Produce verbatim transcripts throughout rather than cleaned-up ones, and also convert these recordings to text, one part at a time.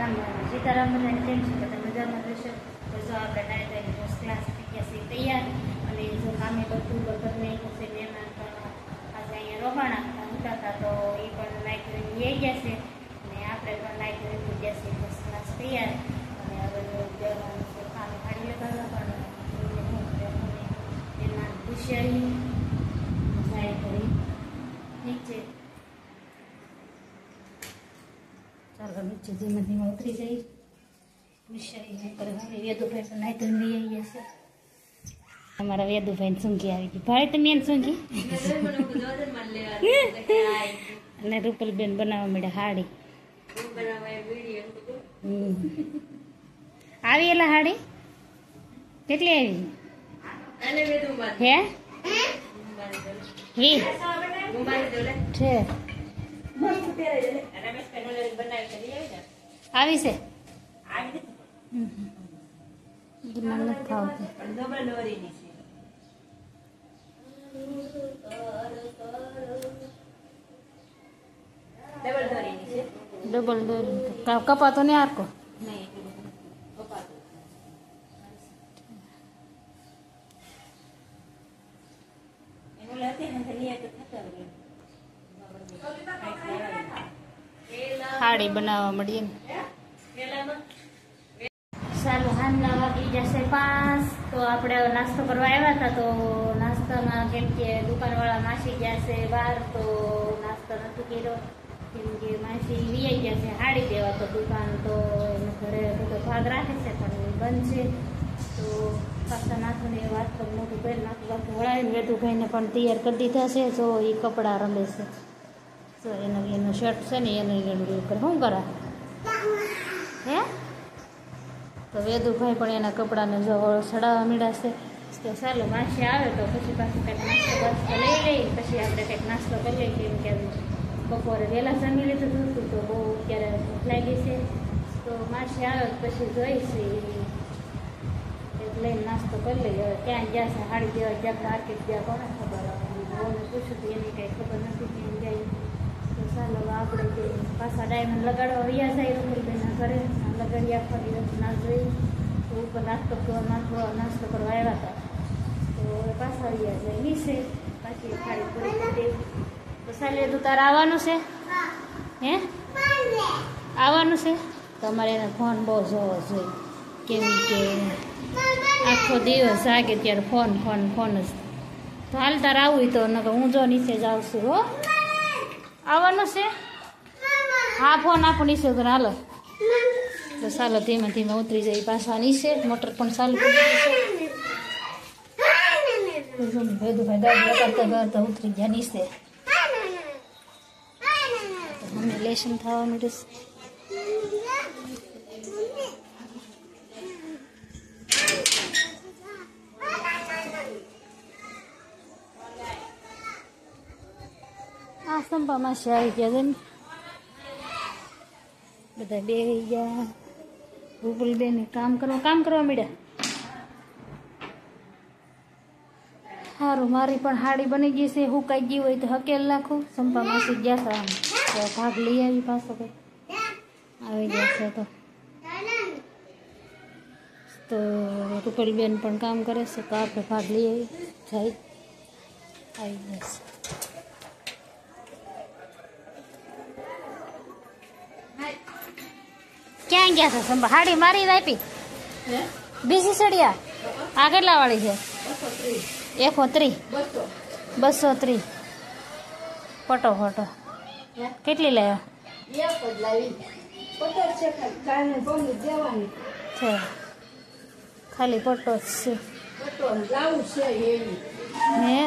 રામ રામ સીતારામ બધાને કેમ છે બધા મજામાં રહેશે તો જો આપણે નાઈ ધોઈને ફર્સ્ટ ક્લાસ થઈ ગયા છીએ તૈયાર અને જો કામે બધું બપોર નહીં થશે મહેમાન પણ આજે અહીંયા રોકાણા હતા હતા તો એ પણ નાઈ ધોઈને લઈ ગયા છે અને આપણે પણ નાઈ ધોઈને થઈ ગયા છીએ ફર્સ્ટ ક્લાસ તૈયાર અને હવે જવાનું છે કામે ખાડી લગાડવા પણ મહેમાન ખુશિયારી જાય કરી ઠીક છે ચાલો નીચે ધીમે ધીમે ઉતરી જઈ વિષય કરે હવે વેદુભાઈ પણ નાઈ ધોઈને લઈ આવી જશે અમારા વેદુભાઈ સૂંઘી આવી ગઈ ભાઈ તમે એને સૂંઘી અને રૂપલબેન બનાવવા મળે હાડી આવી એલા હાડી કેટલી આવી હે વી છે આવી છે મને ખાવતી ડબલ દોરી કપાતો ને આરકો હાડી બનાવવા મળીએ ને સારું હાલના વાગી જશે પાંચ તો આપણે નાસ્તો કરવા આવ્યા હતા તો નાસ્તામાં કેમ કે દુકાનવાળા માસી ગયા છે બહાર તો નાસ્તો નથી કર્યો કેમ કે માસી વીઆઈ ગયા છે હાડી દેવા તો દુકાન તો એને ઘરે બધો ભાગ રાખે છે પણ બંધ છે તો પાછા નાખોને એ વાત પણ મોટું પહેર નાખું બાકી વળાવીને વેદુભાઈને પણ તૈયાર કરી દીધા છે જો એ કપડાં રમે છે તો એનો એનો શર્ટ છે ને એને એનું કરે શું કરા હે તો વેદુભાઈ પણ એના કપડાને જો ચડાવવા મીડાશે તો ચાલો માસી આવે તો પછી પાછું કંઈક નાસ્તો બાસ્તો લઈ લઈ પછી આપણે કંઈક નાસ્તો કરી લઈએ કેમ કે બપોરે વહેલા જમી લીધું હતું તો બહુ અત્યારે ભૂખ લાગી છે તો માસી આવે પછી જોઈશે લઈને નાસ્તો કરી લઈએ હવે ક્યાં ગયા છે હાડી દેવા ક્યાંક માર્કેટ ગયા કોને ખબર બહુને પૂછ્યું તો એની કંઈ ખબર નથી કેમ જાય તો ચાલો આપણે જે પાછા ડાયમંડ લગાડવા વૈયા જાય રૂપલબેનના ઘરે લગાડી આખી ના જોઈ તો ઉપર નાસ્તો નાસ્તો નાસ્તો કરવા આવ્યા હતા તો હવે પાછા વૈયા જાય નીચે પાછી થાળી પૂરી કરી દેવી તો ચાલે તું તારે આવવાનું છે હે આવવાનું છે તમારે એને ફોન બહુ જોવો જોઈએ કેમ કે આખો દિવસ જાગે ત્યારે ફોન ફોન ફોન જ તો હાલ તાર આવું તો નકર હું જો નીચે જાઉં છું હો આવવાનું છે હા ફોન આપો નીચે તો હાલો તો ચાલો ધીમે ધીમે ઉતરી જાય પાછા નીચે મોટર પણ ચાલુ કરી દીધું વેદુભાઈ દાદી કરતા કરતા ઉતરી ગયા નીચે અમે લેશન થવા માંડે આ સંપા માસી આવી ગયા છે ને બધા બે ગયા રૂપલબેન કામ કરવા કામ કરવા મળ્યા સારું મારી પણ હાડી બની ગઈ છે હુકાઈ ગઈ હોય તો હકેલ નાખું સંપા માસી ગયા છે આમ ભાગ લઈ આવી પાછો કઈ આવી ગયા છે તો તો રૂપલબેન પણ કામ કરે છે તો આપણે ભાગ લઈ આવી જાય આવી ગયા છે ક્યાં ગયા છે સંભા હાડી મારી આપી બીજી સડિયા આ કેટલા વાળી છે એકસો ત્રીસ બસો ત્રીસ ફોટો ફોટો કેટલી લાવ્યા છે ખાલી ફોટો જ છે હે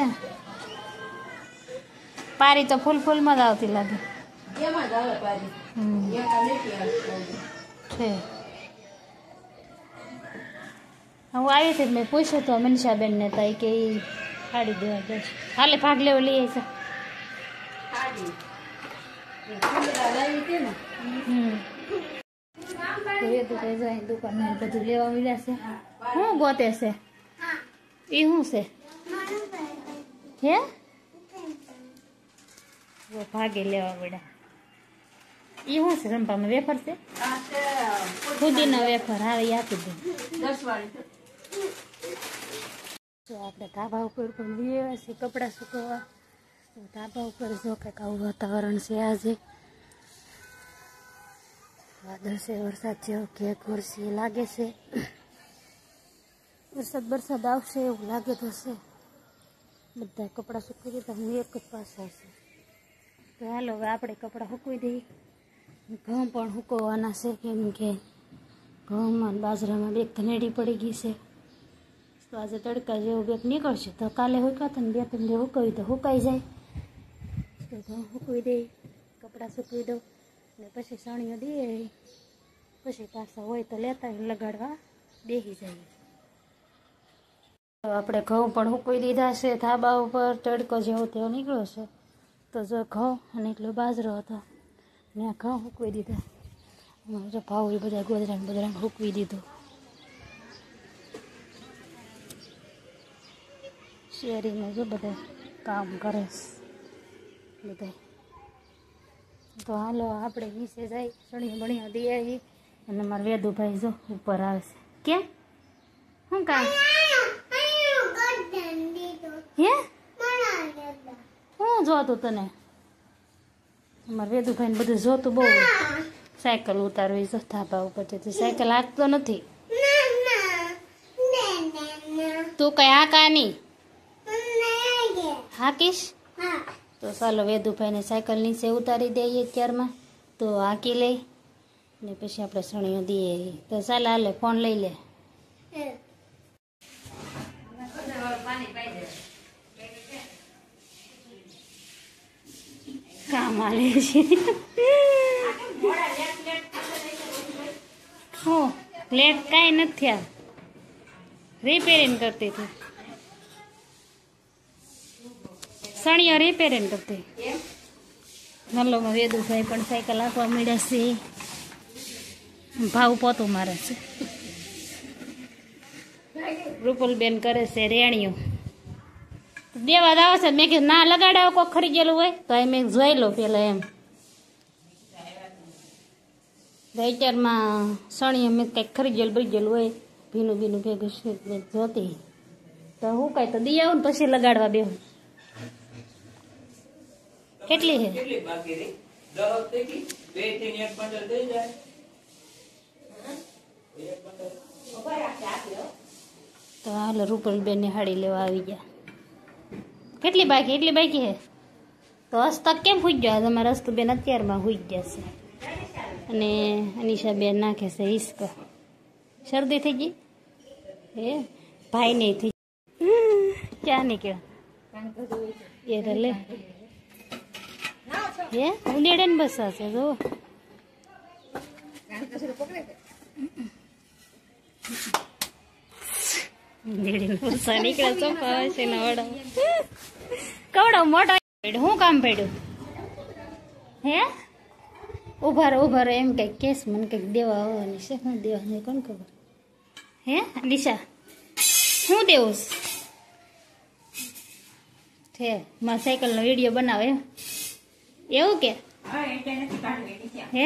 પારી તો ફૂલ ફૂલમાં જ આવતી લાગે છે હું આવી હતી મેં પૂછ્યું તો મનીષાબેનને તો કે એ સાડી દેવા ગયા છે હાલે ભાગ લેવો લઈએ છે હમ દુકાન બધું લેવા મળ્યા છે શું ગોતે છે એ શું છે હે ભાગે લેવા મળ્યા એ શું છે રંપામાં વેફર છે ફુદીના વેફર આવે આપી દે દસ વાળી. તો આપણે ધાબા ઉપર પણ વિયેવા છે કપડાં સુકવવા. તો ધાબા ઉપર જો કંઈક આવું વાતાવરણ છે આજે. વાદળ છે, વરસાદ જેવો કે ખુરશી લાગે છે. વરસાદ વરસાદ આવશે એવું લાગે તો છે. બધા કપડાં સૂકવી દીધા, હું એક જ પાછા છે. તો હાલો હવે આપણે કપડાં સૂકવી દઈએ. ઘઉં પણ સૂકવવાના છે, કેમ કે ઘઉંમાં બાજરામાં બેગ ધનેડી પડી ગઈ છે. તો આજે તડકા જેવું બેગ નીકળશે તો કાલે સુકાતા ને બે ત્રણ દિવસ સુકવી તો સુકાઈ જાય. તો ઘઉં સૂકવી દઈએ, કપડાં સૂકવી દઉં ને પછી સણીઓ દઈએ. પછી પાછા હોય તો લેતા લગાડવા બેસી જાય. તો આપણે ઘઉં પણ સૂકવી દીધા છે ધાબા ઉપર. તડકો જેવો તેવો નીકળ્યો છે. તો જો ઘઉં અને એટલો બાજરો હતો ને આ ઘઉં સૂકવી દીધા. જો ભાવ એ બધા ગોદરાને બદરાને સૂકવી દીધું. શેરીમાં જો બધા કામ કરે બધા. તો હાલો આપણે નીચે જાય, સણીઓ બણીઓ દઈ આવી. અને મારા વેદુભાઈ જો ઉપર આવે છે. કેમ શું કામ હે શું જોતું તને? અમારે વેદુભાઈ ને બધું જોતું બહુ. સાયકલ ઉતારવી જો ધાબા ઉપરથી. સાયકલ હાંકતો નથી તું કઈ હાંકાની હાંકીશ? તો ચાલો વેદુભાઈને સાયકલ નીચે ઉતારી દઈએ અત્યારમાં. તો હાંકી લઈ ને પછી આપણે સણીઓ દઈએ. તો ચાલ હાલે ફોન લઈ લે. કામ હાલે છે. હું લેટ કાંઈ નથી થયા, રિપેરિંગ કરતી હતી. સણીઓ રિપેરિંગ કરતી. નલ્લોમાં વેદુભાઈ પણ સાયકલ આપવા મળ્યા છે. ભાવ પોતું મારે છે. રૂપલબેન કરે છે રેણીઓ દેવા આવે છે. મેં કીધું ના લગાડાવો કોઈ ખરી ગયેલું હોય તો એ મેં જોઈ લો પેલા એમ. અત્યારમાં સણીઓ મેં કંઈક ખરી ગયેલું બરી ગયેલું હોય ભીનું ભીનું ભેગું જોતી તો હું કાંઈ તો દી આવું ને પછી લગાડવા બેહું. કેટલી છે? તો હાલો રૂપલબેન ની હાડી લેવા આવી ગયા. કેટલી બાકી? એટલી બાકી હે તો હસ્તક કેમ હુઈ ગયા? તમારા હસ્તુબેન અત્યારમાં હુઈ ગયા છે. અને અનિશાબેન નાખે છે હિસકો. શરદી થઈ ગઈ હે? ભાઈ નહીં થઈ ક્યાં નીકળ્યા એ તો લે હે ઉલેડે ને બસ છે જો. નીકળે ચોપા છે ને વડો કવડો મોટો. શું કામ પડ્યું હે? ઉભા રહો ઉભા રહો એમ કઈક કેસ મને કઈક દેવા આવવાની છે. શું દેવા કોણ ખબર હે? દિશા શું દેવું છે? મારા સાયકલ નો વિડીયો બનાવે એવું કે હે?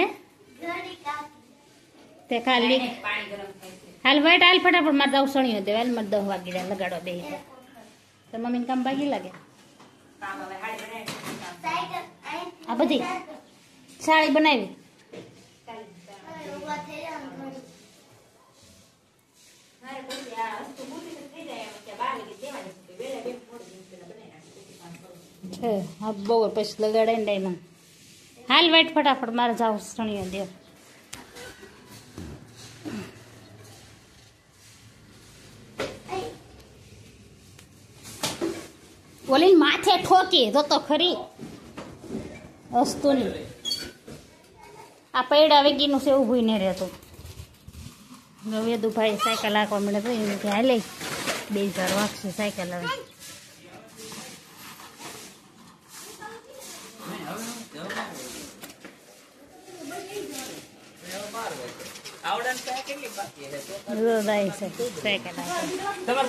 તે ખાલી હાલ વાઈટ હાલ ફટાફટ મારે દવ સણીઓ દે. હાલ મારે દસ વાગી જાય લગાડો બે. તો મમ્મીને કામ બાકી લાગે. આ બધી સાડી બનાવી છે. હા બહુ પછી લગાડાય ને ડાયમંડ. હાલ વાઈટ ફટાફટ મારે જાવ સણીઓ દેવ. ઓલી માથે ઠોકી તો તો ખરી વસ્તુ ની. આ પૈડા વેગીનું છે ઊભું ને રહેતું. વેદુભાઈ સાયકલ હાંકવા મળે તો એને કે હાલે બે હજાર વાગશે સાયકલ. હવે આવડે કેટલી બાકી છે સાયકલ.